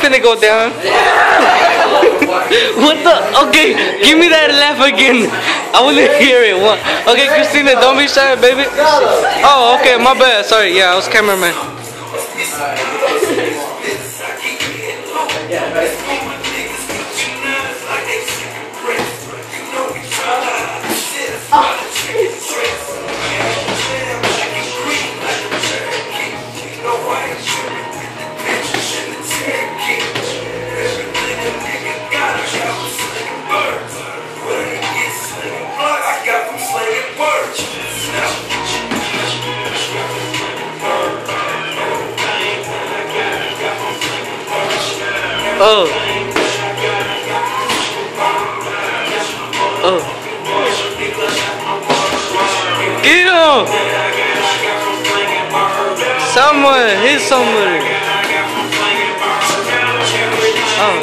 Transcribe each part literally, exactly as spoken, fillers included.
finna go down. What the? Okay, give me that laugh again. I want to hear it. One. Okay, Christina, don't be shy, baby. Oh, okay, my bad. Sorry, yeah, I was cameraman. Oh. Oh. Get him! Someone, hit somebody. Oh.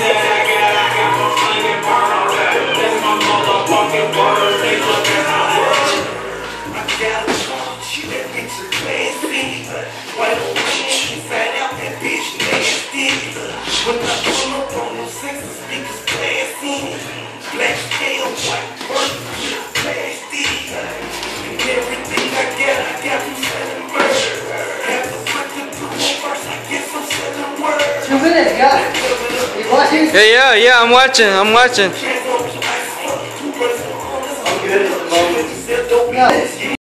Two minutes, guys. You watching? Yeah, yeah, yeah, I'm watching, I'm watching. I'm good at the moment. No.